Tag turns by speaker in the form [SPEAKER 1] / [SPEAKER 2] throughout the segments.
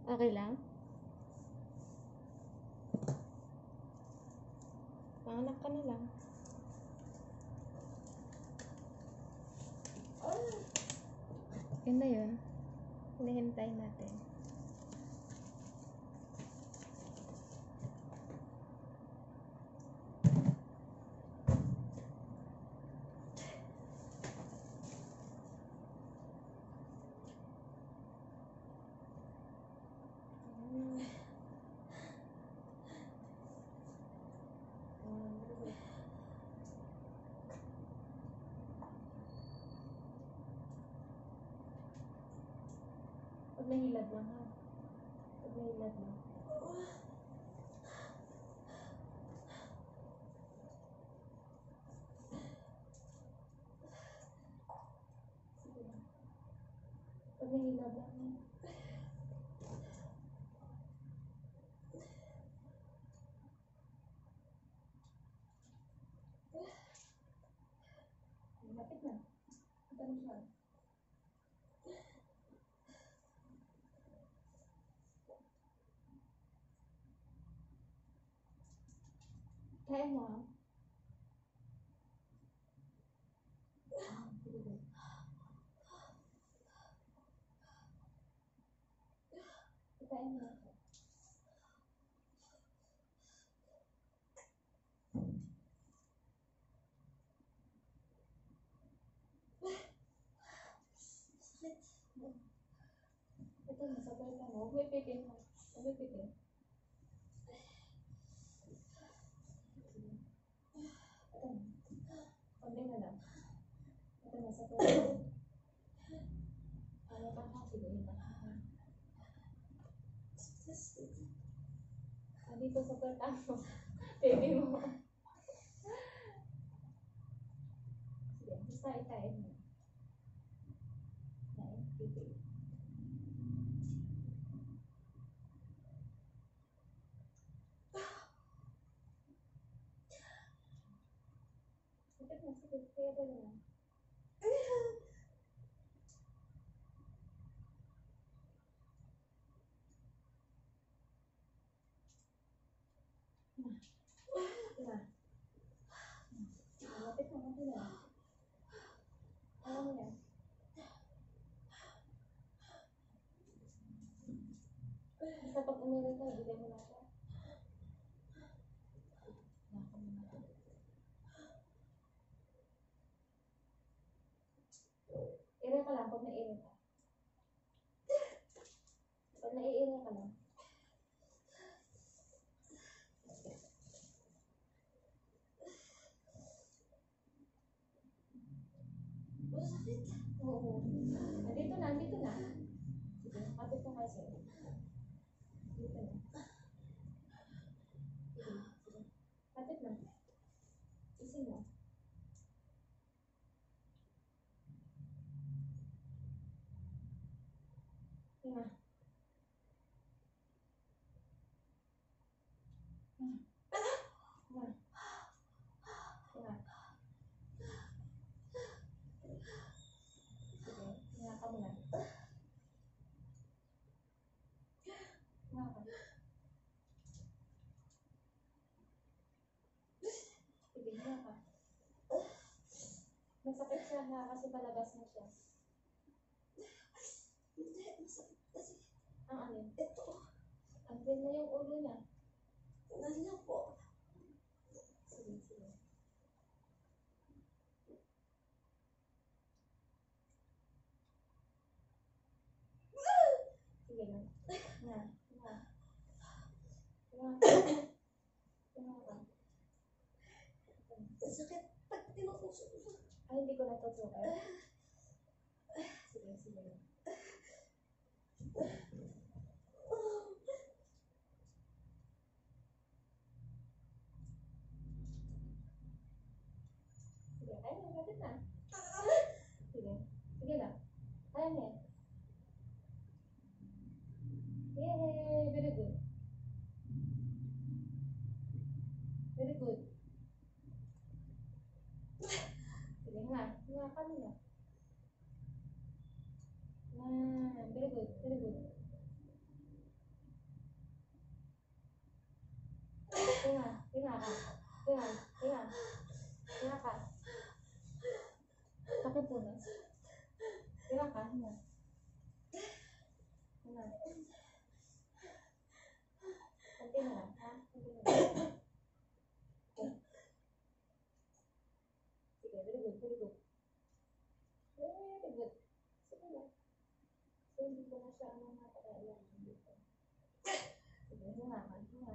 [SPEAKER 1] Okay lang? Panganak ka na lang. Yun na yun. Hinihintay natin. Pag nahilad lang ha. Pag nahilad lang. Sige lang. Pag nahilad lang ha. Lapit na. Ito na siya. Kaya mo ha? Sige. Kaya mo. Ito na, sabay ka mo. Huwag may pitin ha. Huwag may pitin. Ito na. Konti na lang. Ito na, sabay ka mo. Kaya ka ha. Sige, yun na. Dito sa pweta mo. Baby mo. Sige, basta itain mo. Itain, pipi. Sakit na, sakit. Kaya ba naman? Na. Lapit na, lapit na. Alam mo yan. Basta pag umiray ka, bigay mo na ako. Ira ka lang pag naiira ka. Pag naiira ka lang. Oo. Andito na, andito na. Sige, kapit na kayo sa'yo. Dito na. Sige, sige. Kapit na. Isin mo. Hinga. Hinga. Hinga. Hinga. Sige, hinga ka muna. Hinga ka. Sige, hinga ka. Masakit siya ha, kasi palabas na siya.
[SPEAKER 2] Hindi, masakit kasi.
[SPEAKER 1] Ang alin?
[SPEAKER 2] Ito.
[SPEAKER 1] Ang pin na yung ulo niya.
[SPEAKER 2] Nanya po.
[SPEAKER 1] Sige, sige. Sige na. Hinga. Hinga. Hinga ka. Hinga ka.
[SPEAKER 2] Masakit pag tinutusok ko.
[SPEAKER 1] Ay, hindi ko natutukan. Sige, sige. Sige, ay, lapit na. Sige. Sige lang. Kaya niya. Yay! Very good. Very good. Sige nga. Nga ka nila. Very good. Very good. ka. Hinga. Hinga. Hinga ka. Pakipunas. Hinga ka. Hinga. Hinga. Kunti na lang, ha? Kunti na lang. Okay. Sige, very good, very good. Very good. Sige lang. So, hindi ko na siya mapakailan dito. Sige, hinga ka. Hinga.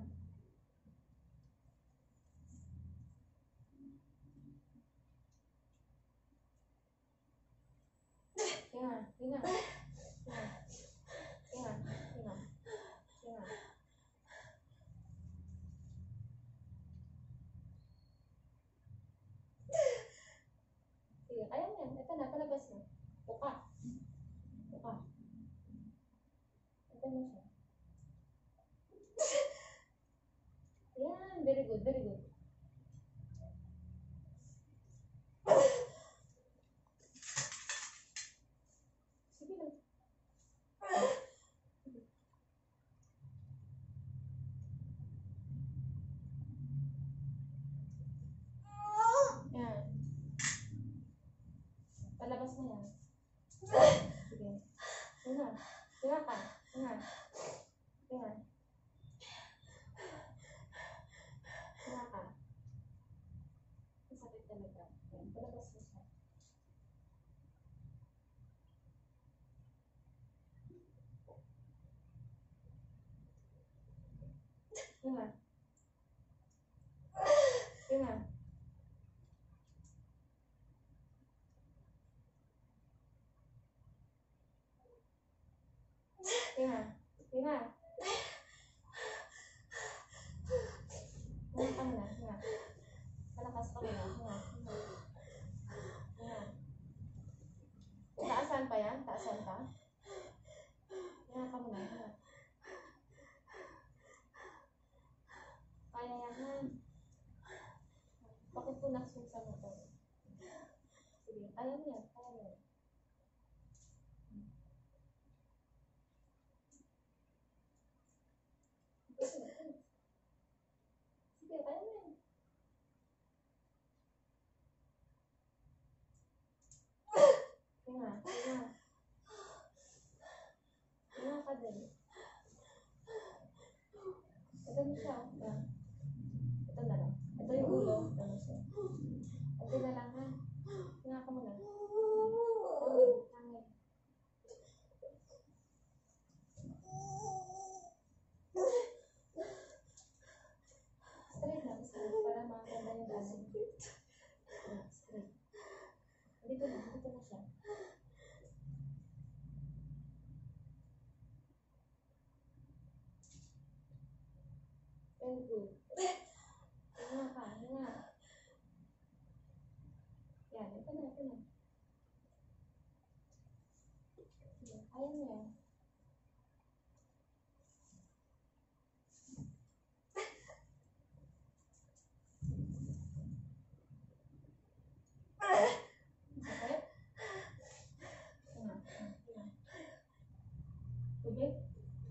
[SPEAKER 1] Hinga. Hinga. Hinga. Hinga. Hinga. Hinga. Sige, kaya mo yan. Ito na, palabas mo. Buka. Buka. Ito mo siya. Yan, very good, very good. Sige lang. Yan. Palabas mo yan. Sige. Hinga. Hinga ka. Hinga. Hinga. Hinga ka. Masakit talaga. Yan. Palabas mo siya. Hinga. Hinga. Hinga. Hinga. Hinga ka muna. Hinga. Malakas ka muna. Hinga. Hinga. Hinga. Taasan pa yan? Taasan pa? Hinga ka muna. Hinga. Kaya yan ha. Pakipunas yung sa motor. Sige. Kaya mo yan. Kaya mo yan. Sige, kaya mo yan. Hinga. Hinga. Hinga ka din. Ito na siya. Yan. Ito na lang. Ito yung ulo. Ito na siya. Ito na lang ha. Hinga ka muna. Hangin. Hangin. Straight lang. Straight. Para makaganda yung dasi. Straight. Dito na. Dito na siya. Very good. Hinga ka. Hinga. Yan. Ito na. Ito na. Sige. Kaya mo yan. Sakit? Hinga. Hinga. Tubig?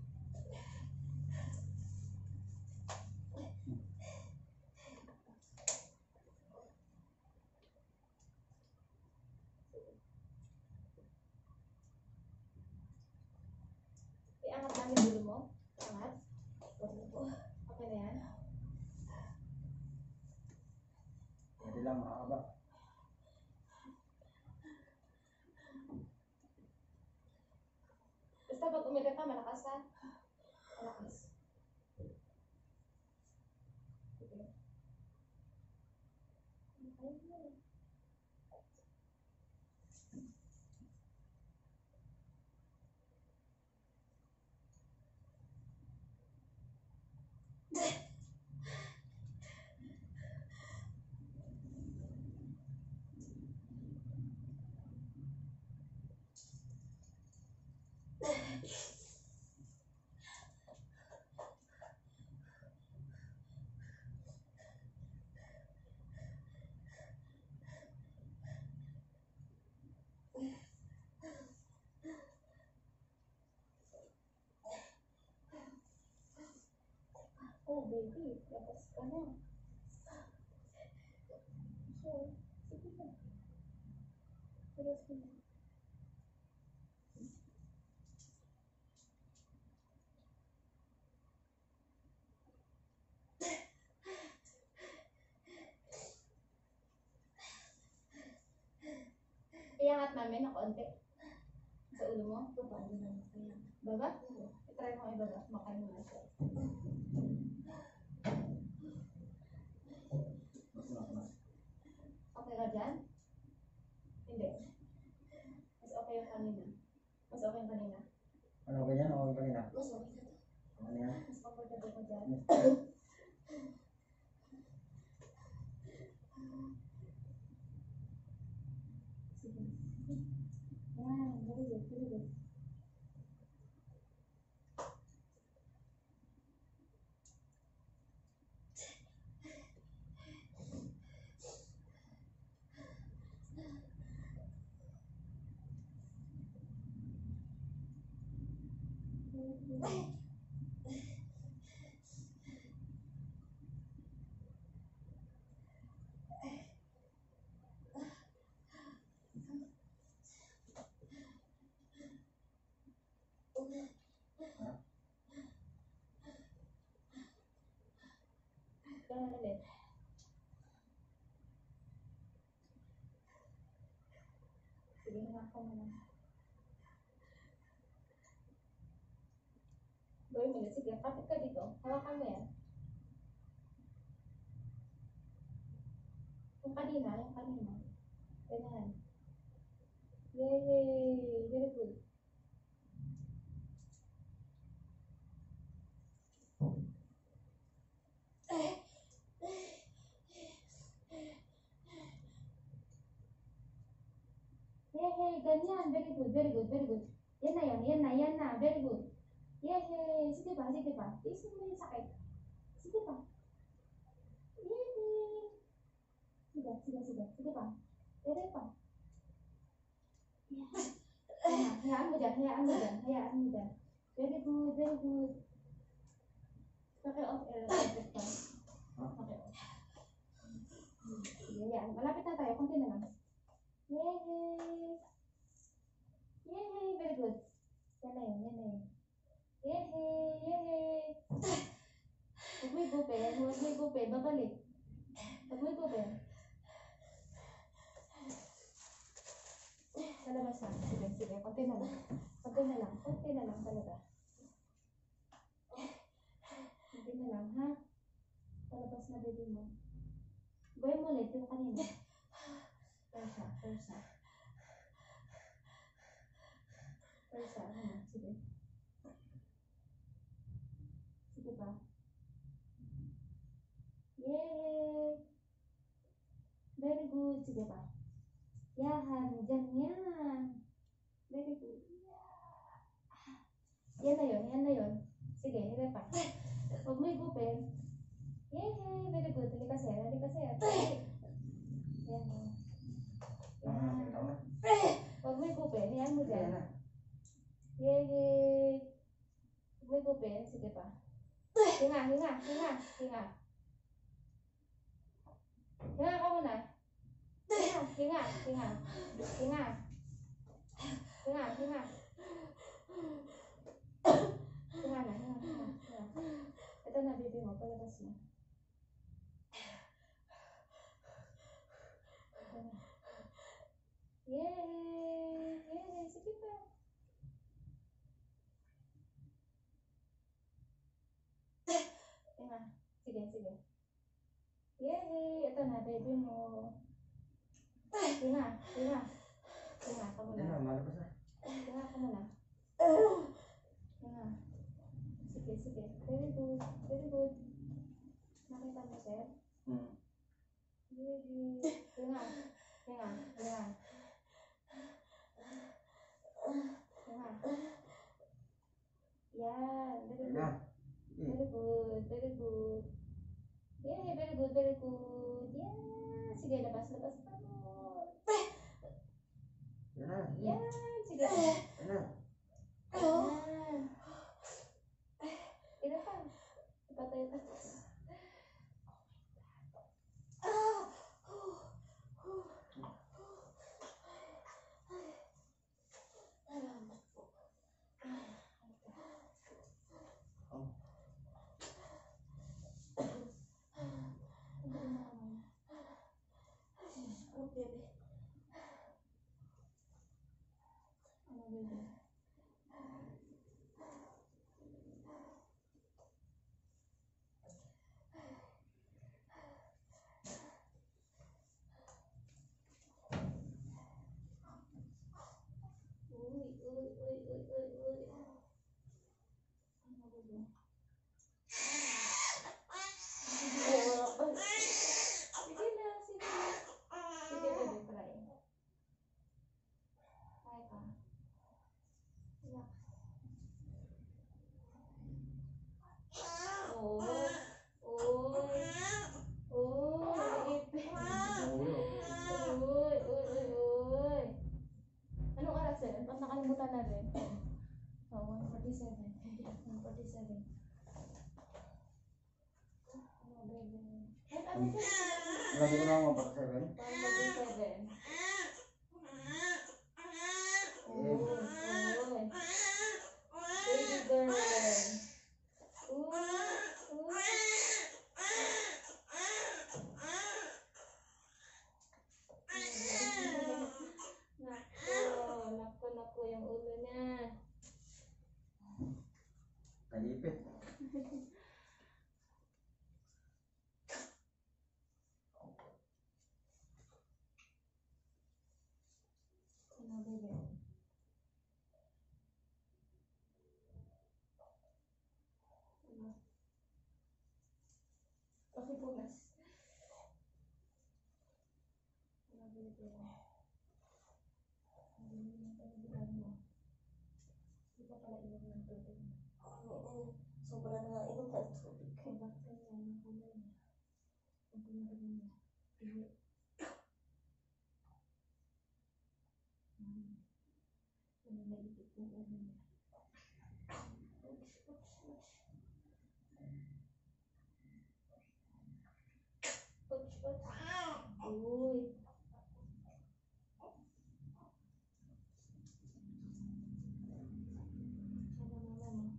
[SPEAKER 1] Iangat namin dulo mo. Angat. Okay na yan.
[SPEAKER 3] Pwede lang makakaba.
[SPEAKER 1] Basta pag umiga ka, malakas ha. Malakas. Sige. Kaya mo yan. Oh, baby. Labas ka na. Relax mo na. Iangat namin na konti. Sa ulo mo.
[SPEAKER 2] Baba na lang kaya.
[SPEAKER 1] Baba? I-try mo ibaba. Makain mo na siya.
[SPEAKER 3] Mas.
[SPEAKER 1] Okay ka dyan? Hindi. Mas okay yung kanina. Mas okay yung kanina.
[SPEAKER 3] Ano ba yan? Okay ba nila?
[SPEAKER 2] Mas okay na to.
[SPEAKER 3] Ano yan?
[SPEAKER 1] Mas comfortable ka dyan. Sige. Yan. Very good. Very good. Yan ulit. Sige, hangak ka muna. Gawin mo ulit. Sige, kapit ka dito. Hawakan mo yan. Yung kanina, yung kanina. Ganyan. Yay! Very good. Yay! Ganyan. Very good, very good, very good. Yan na yan, yan na, yan na. Very good. Yay! Sige pa, sige pa. Tiisin mo yung sakit. Sige pa. Yay! Sige, sige, sige. Sige pa. Ere pa. Yan. Hayaan mo dyan, hayaan mo dyan, hayaan mo dyan. Very good, very good. Paki-off air. Paki-off. Paki-off. Sige, yan. Malapit na tayo. Kunti na lang. Yay! Yay! Very good. Yan na yun, yan na yun. Yay! Yay! Huwag mo igupin, huwag mo igupin. Babalik. Huwag mo igupin. Sa labas na. Sige, sige. Kunti na lang. Kunti na lang. Kunti na lang talaga. Kunti na lang, ha? Palabas na baby mo. Gawin mo ulit yung kanina. Persa, persa. Persa, ano? Sige. Sige pa. Yay! Very good. Sige pa. Yahan, dyan yan. Very good. Yan na yun, yan na yun. Sige, hirap pa. Huwag mo igupin. Yay! Very good. Halika sir, halika sir. Yan o. Yan. Huwag mo igupin. Yan mo dyan. Yay! Huwag mo igupin. Sige pa. Hinga, hinga, hinga, hinga. Hinga ka muna. Hinga, hinga, hinga. Hinga. Hinga, hinga. Hinga na, hinga, hinga, hinga. Ito na, baby mo. Palabas mo. Ito na. Yay! Yay! Sige pa. Hinga. Sige, sige. Yay! Ito na, baby mo. Hinga, hinga. Hinga ka muna.
[SPEAKER 3] Malabas na.
[SPEAKER 1] Hinga ka muna. Hinga. Sige, sige. Very good. Very good. Nakita mo, sir? Yay! Hinga. Hinga. Hinga. Hinga. Yan. Very good. Very good. Very good. Yay! Very good. Very good. Yeah! Sige, labas. Labas pa mo.
[SPEAKER 3] Yan na.
[SPEAKER 1] Yan. Sige.
[SPEAKER 3] Yan na.
[SPEAKER 1] Yan. Ina pa. Ipatay pa. Uy, uy, uy, uy, uy, uy. Ano ba ba? Sige na, sige na. Sige, baby, try. Try ka. Relax. Uy, uy, uy, ipin.
[SPEAKER 3] Uy, oh.
[SPEAKER 1] Uy, uy, uy, uy. Anong oras eh? Ba't nakalimutan na rin? Oh, 1:47. 1:47. Ano, baby? Wait, ano ba?
[SPEAKER 3] Lagi ko lang ako para 7.
[SPEAKER 1] 1:47. Uy, uy. Baby girl. Uy, uy. Naku, yung ulo niya.
[SPEAKER 3] Nalipit.
[SPEAKER 1] Ano, baby? Ano? Pakipunas. Ano, baby? Ano mo? Di ba pala inom ng tubig?
[SPEAKER 2] Oo. Sobra na nga inom ng tubig.
[SPEAKER 1] Kaya bakit yan ang kulay niya? Ang pinagawa niya. Pili. Ano naipit yung ulo niya? Ouch, ouch, ouch. Ouch, ouch. Uy. Ano mama mo?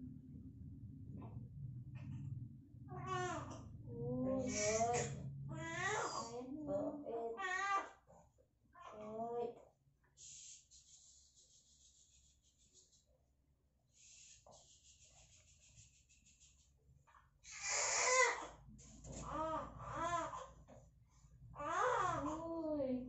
[SPEAKER 1] Uy. Ayan mo.
[SPEAKER 2] Oy.
[SPEAKER 1] Uy.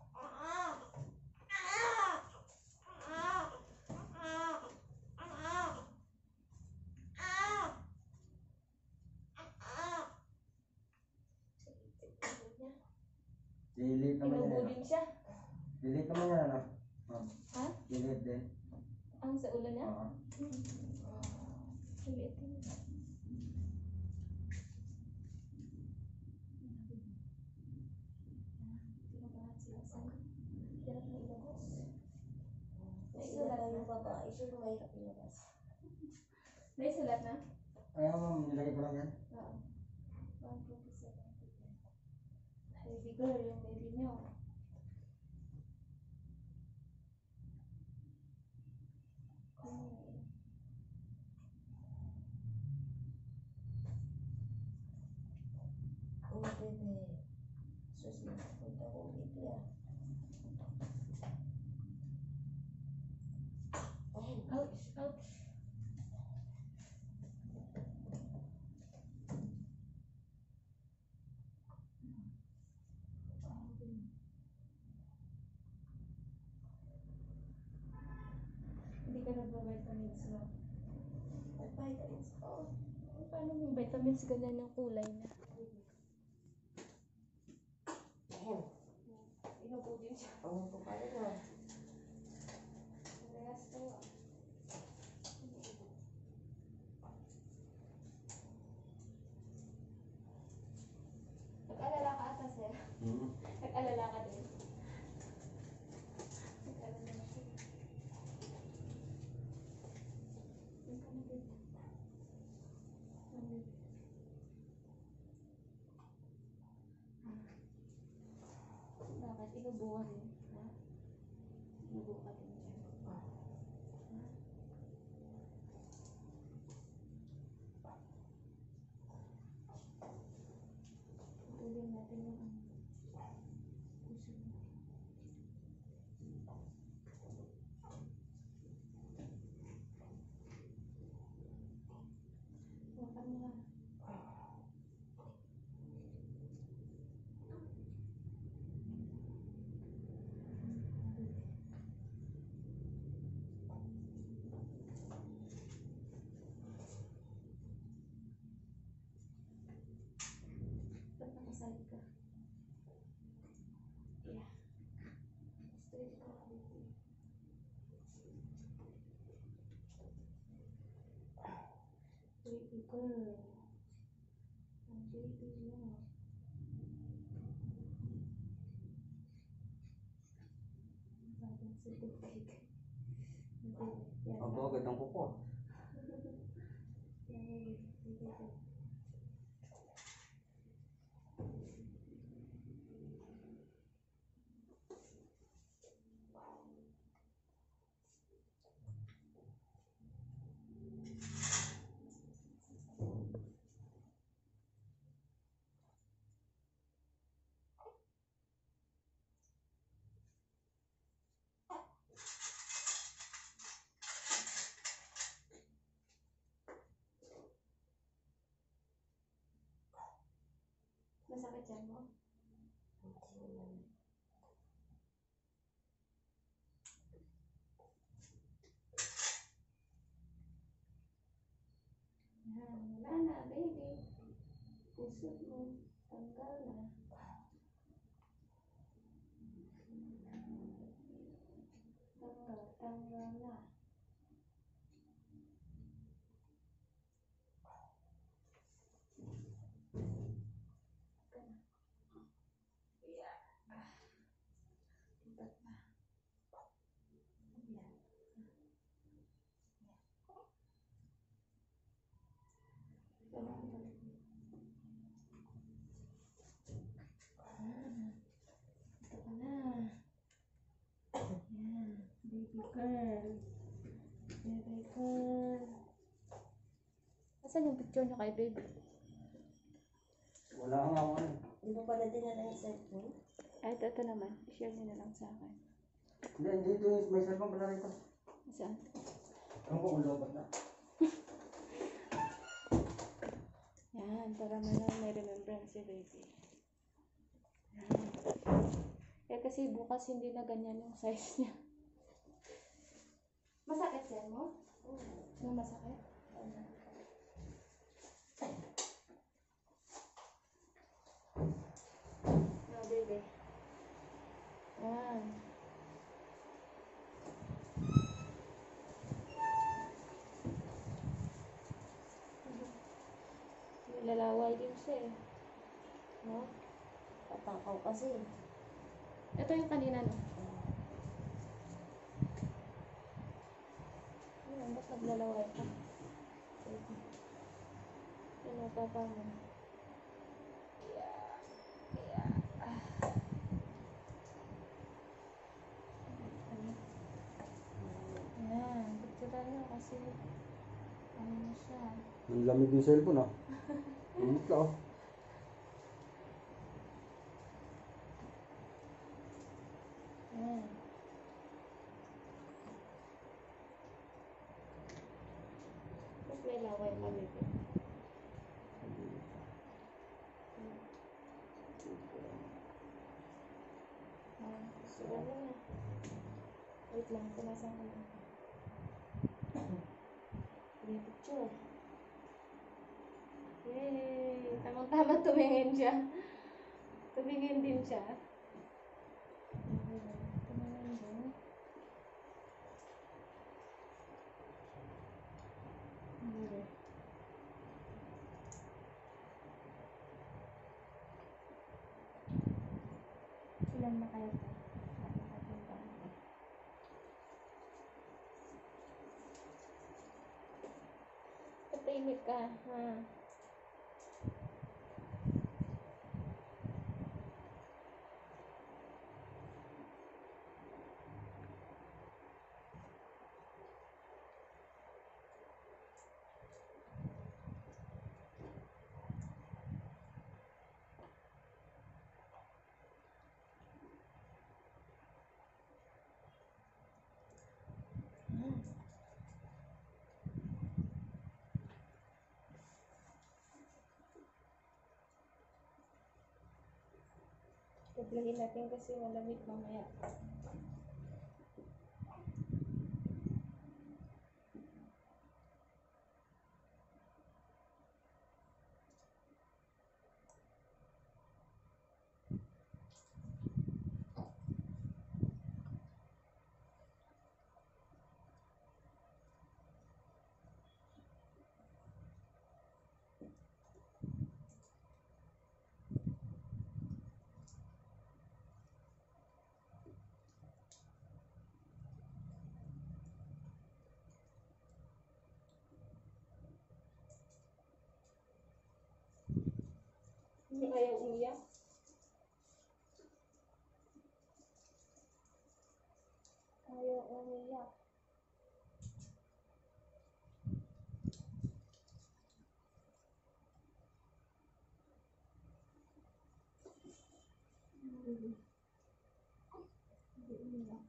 [SPEAKER 3] Delete naman yan.
[SPEAKER 1] Pinubudin siya.
[SPEAKER 3] Delete naman yan, ano? Ma'am.
[SPEAKER 1] Ha?
[SPEAKER 3] Delete din.
[SPEAKER 1] Ang sa ulo niya?
[SPEAKER 3] Oo.
[SPEAKER 1] Maliit yun. Tinabahan sila sa hirap na ilabas.
[SPEAKER 2] Naisulat na yung babae. Siya yung mahirap ilabas.
[SPEAKER 1] Naisulat na?
[SPEAKER 3] Ayaw, ma'am. Nilagay ko lang yan.
[SPEAKER 1] Oo. 1:27. Baby girl, yung baby niyo.
[SPEAKER 2] Oh, bebe. Sus, nakapunta kong baby ah. Ay,
[SPEAKER 1] Ouch, ouch. Hindi ka nagpa-vitamins mo.
[SPEAKER 2] nag-vitamins ko.
[SPEAKER 1] Paano yung vitamins ganyan yung kulay na?
[SPEAKER 2] Ahem.
[SPEAKER 1] Pinubudin siya.
[SPEAKER 2] Ang pupala na.
[SPEAKER 1] Parehas kayo. Nag-alala ka ata, sir. Nag-alala ka din. Nag-alala ka din. Yung ka na din. Bakit? Inubuhan mo? Ha?
[SPEAKER 2] Baby girl. Ang baby mo. Bagong si tubig. Yan.
[SPEAKER 3] Aba, agad ang kuko.
[SPEAKER 2] Yan, baby. Baby girl. Masakit yan mo? Hindi naman. Yan, wala na, baby. Pusod mo. Tanggal na. Tanggal na. Yeah. Tibat pa. Yan. Ito ka na. Yan. Baby girl. Baby girl.
[SPEAKER 1] Asan yung picture niyo kay baby?
[SPEAKER 3] Wala nga ako ano.
[SPEAKER 2] Hindi mo pala dinala yung cellphone?
[SPEAKER 1] Ay, ito naman. I-share niyo na lang sa akin.
[SPEAKER 3] Hindi, dito yung may cellphone pala rito.
[SPEAKER 1] Saan?
[SPEAKER 3] Ang ko, ulobat na.
[SPEAKER 1] Yan, para may remembrance si baby. Yan. Eh kasi bukas hindi na ganyan yung size niya. Masakit yan mo? Yung masakit? No, baby. Yan. Nilalaway din siya eh. No?
[SPEAKER 2] Patakaw kasi.
[SPEAKER 1] Ito yung kanina no? Yan, ba't naglalaway ka? Yan ang papa mo. Yeah. Yeah. Yan, picture nyo kasi ano na siya.
[SPEAKER 3] Ang lamig yung cellphone ah. Init ka oh.
[SPEAKER 1] Yan. Mas may laway ka, baby. Sila na. Wait lang, punasan ko lang. May picture. Yay! Tamang-tama tumingin siya. Tumingin din siya. Tumingin din. Hindi. Ilan na kayo pa? Patahimik ka, ha? Paglahin natin kasi malamig mamaya.
[SPEAKER 2] Ayaw umiyak. Ayaw umiyak. Hindi umiyak.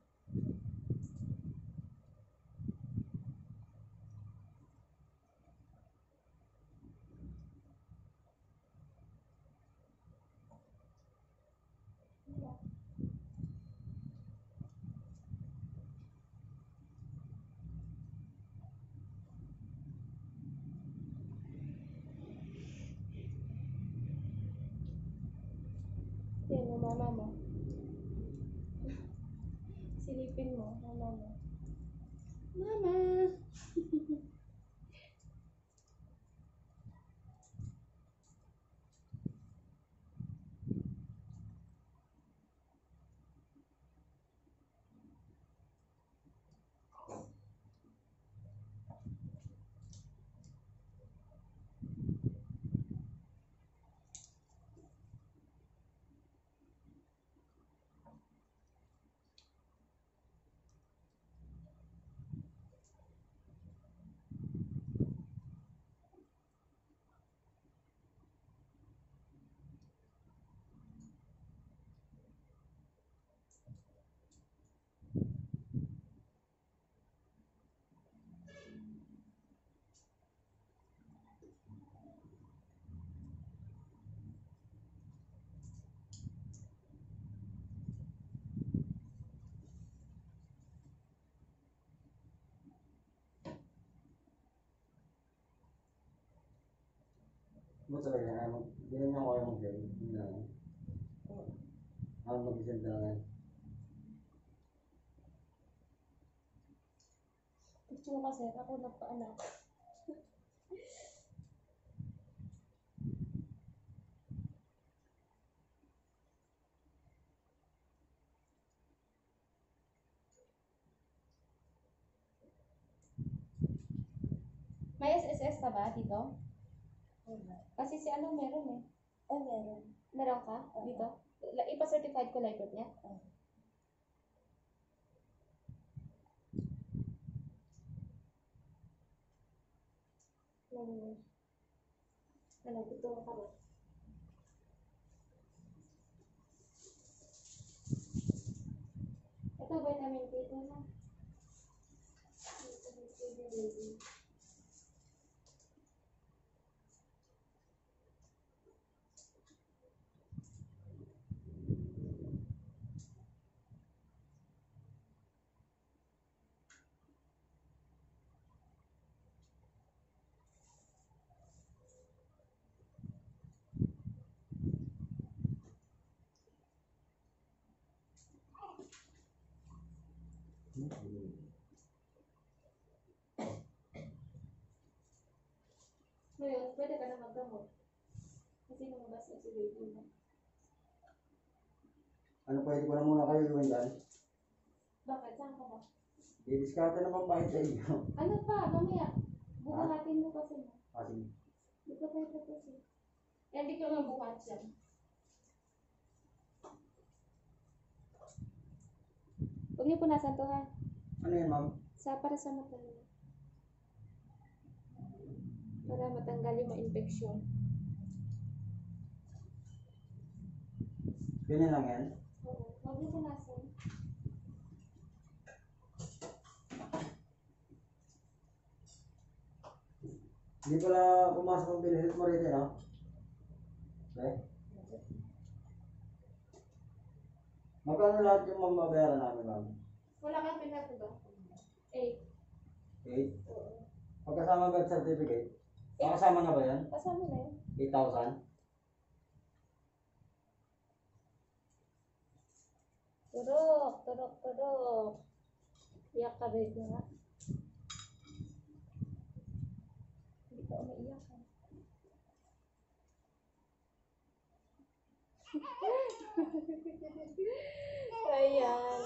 [SPEAKER 2] Yan, ang mama mo. Silipin mo, mama mo. Mama!
[SPEAKER 3] Mo talaga, ganyan ako kayo mag-game. Yun lang. Ako mag-isip talaga.
[SPEAKER 2] Gusto mo kasi, ako nagpaanak. May SSS ka ba dito? Kasi si ano meron eh.
[SPEAKER 1] Ay, meron.
[SPEAKER 2] Meron ka? Dito? Ipa-certified ko library niya? Ano, gusto mo ka ba? Ito, vitamin K ito na. Vitamin K din, baby. Ngayon, pwede ka na maggamot. Kasi lumabas na si baby mo.
[SPEAKER 3] Ano, pwede ko na muna kayo gawin dyan?
[SPEAKER 2] Bakit? Saan ka ba?
[SPEAKER 3] I-discarte naman ba sa inyo?
[SPEAKER 2] Ano pa? Mamaya. Bubuhatin mo kasi mo.
[SPEAKER 3] Kasi,
[SPEAKER 2] Hindi ko tayo tapusin. Eh, hindi ko mabuhat yan. Huwag niyo punasan to ha.
[SPEAKER 3] ano yan, ma'am?
[SPEAKER 2] Para sa mata niyo. Para matanggal yung mga infection.
[SPEAKER 3] Ganyan lang yan?
[SPEAKER 2] Oo. Huwag niyo punasan.
[SPEAKER 3] Hindi pala pumasok ang pinahit mo rin, no? Okay? Magkano lahat yung mamabayaran namin, ma'am?
[SPEAKER 2] Wala kang pinato ba? 8.
[SPEAKER 3] 8?
[SPEAKER 2] Oo.
[SPEAKER 3] Pagkasama birth certificate? Kasama na ba yan?
[SPEAKER 2] Kasama na yun.
[SPEAKER 3] 8,000?
[SPEAKER 2] Turok. Iyak ka ba ito nga? Hindi ka umiiyak ha. Ayan,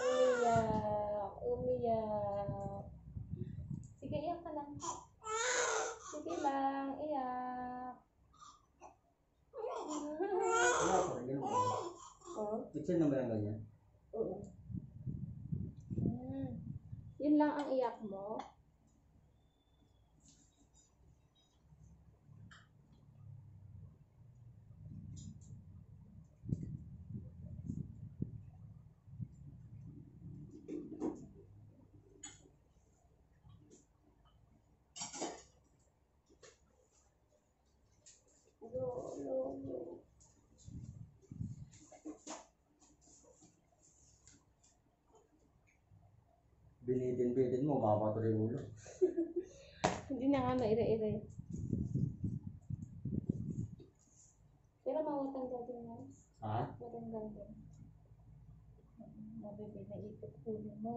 [SPEAKER 2] umiyak. Sige, iyak ka lang. Sige lang, iyak.
[SPEAKER 3] Kitchen na ba yung ganyan?
[SPEAKER 2] Oo.
[SPEAKER 1] Yun lang ang iyak mo.
[SPEAKER 2] Go.
[SPEAKER 3] Binitin mo, mapapatuloy ulo.
[SPEAKER 1] Hindi na nga maire-ire. Pero mawatanggal din yan.
[SPEAKER 3] Ha?
[SPEAKER 1] Matanggal din. Mabibig na ikot ulo mo.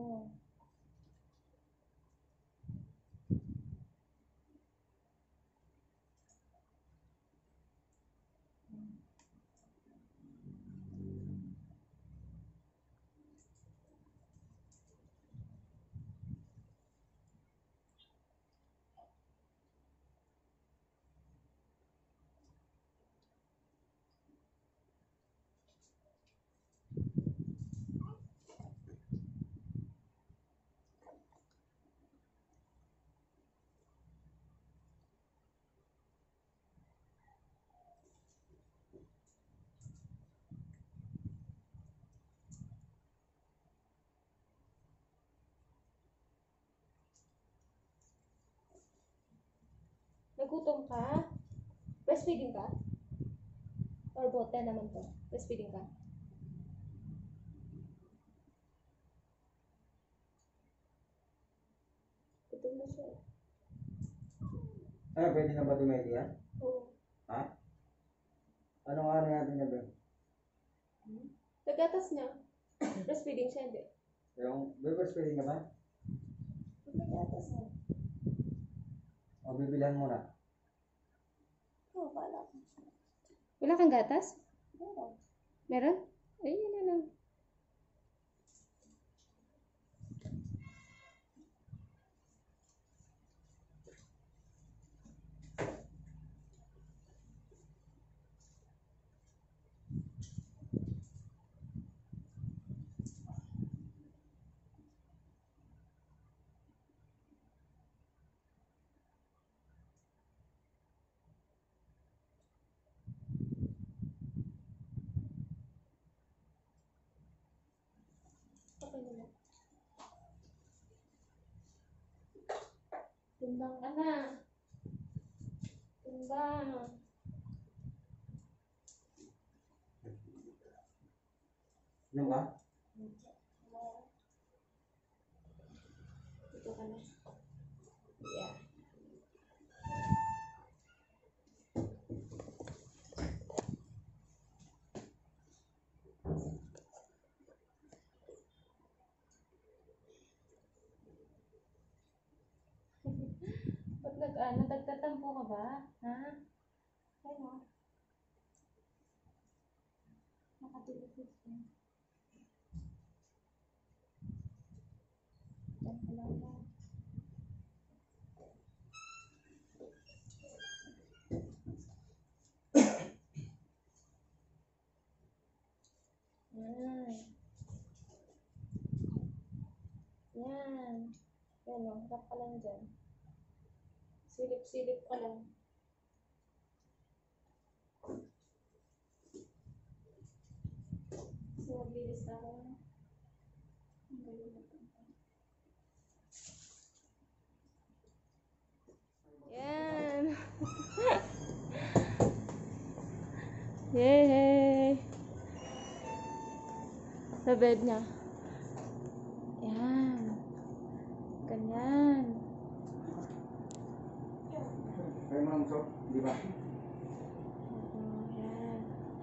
[SPEAKER 1] Nagutom ka? Breastfeeding ka? Or bote naman to? Breastfeeding ka? Gutom na siya.
[SPEAKER 3] Ano, pwede na ba dumedi yan?
[SPEAKER 1] Oo.
[SPEAKER 3] Ha? Anong ano natin niya ba?
[SPEAKER 1] Nagatas niya. Breastfeeding siya, hindi.
[SPEAKER 3] Yung, breakfast pwede nga ba?
[SPEAKER 1] Nagatas niya.
[SPEAKER 3] O, bibilan mo na.
[SPEAKER 1] Oo, pala.
[SPEAKER 2] Wala kang gatas?
[SPEAKER 1] Oo.
[SPEAKER 2] Meron? Ay, yun na lang.
[SPEAKER 1] Okay na. Timbang ka na. Timbang.
[SPEAKER 3] Ano ba?
[SPEAKER 1] Ito ka na. Yeah. Ba't nagtatampo ka ba? Ha? Ay mo. Nakatilis ka. Diyan ka lang ba? Yan. Yan. Yan o, harap ka lang dyan. Silip-silip ka lang. Kasi maglilis na ako. Ang galing na ito.
[SPEAKER 2] Yan. Yay! Sa bed niya. Yan. Ganyan.
[SPEAKER 3] Kaya mo lang so, di ba?
[SPEAKER 2] Yan.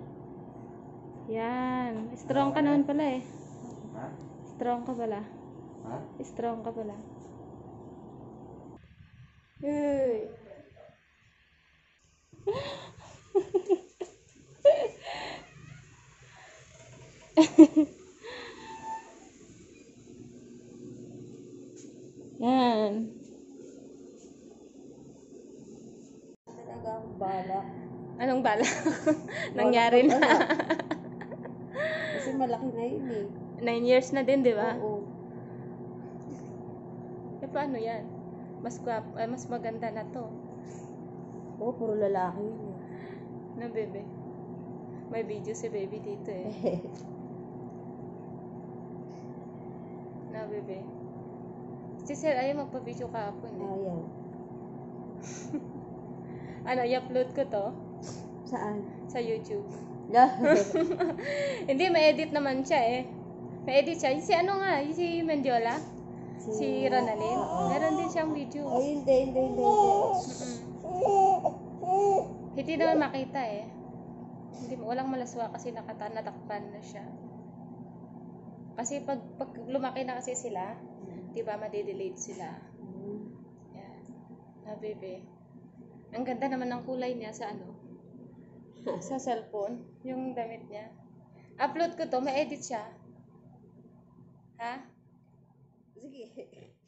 [SPEAKER 2] Yan. Strong ka naman pala eh.
[SPEAKER 3] Ha?
[SPEAKER 2] Strong ka pala.
[SPEAKER 3] Ha?
[SPEAKER 2] Strong ka pala. Yay! Yan.
[SPEAKER 1] Talagang bala.
[SPEAKER 2] Anong bala? Nangyari na.
[SPEAKER 1] Kasi
[SPEAKER 2] Kasi malaki na yun eh.
[SPEAKER 1] 9 years na din, di ba?
[SPEAKER 2] Oo.
[SPEAKER 1] Eh, paano yan? Mas maganda na to.
[SPEAKER 2] Oo, puro lalaki yun eh.
[SPEAKER 1] Na, bebe. May video si baby dito eh. Na, bebe. Si Sir, ayaw magpa-video kahapon eh.
[SPEAKER 2] Ayaw.
[SPEAKER 1] Ano, i-upload ko to
[SPEAKER 2] Saan?
[SPEAKER 1] sa YouTube.
[SPEAKER 2] No.
[SPEAKER 1] Hindi, ma-edit naman siya eh. Ma-edit siya. Si ano nga, si Mendiola? Si Ronalyn? Meron din siyang video.
[SPEAKER 2] Ay, hindi.
[SPEAKER 1] Hindi naman makita eh. Hindi, walang malaswa kasi natakpan na siya. Kasi pag lumaki na kasi sila, di ba, madidelete sila. Yan. Na, bebe. Ang ganda naman ng kulay niya sa ano? Sa cellphone. Yung damit niya. Upload ko to, ma-edit siya. Ha?
[SPEAKER 2] Sige.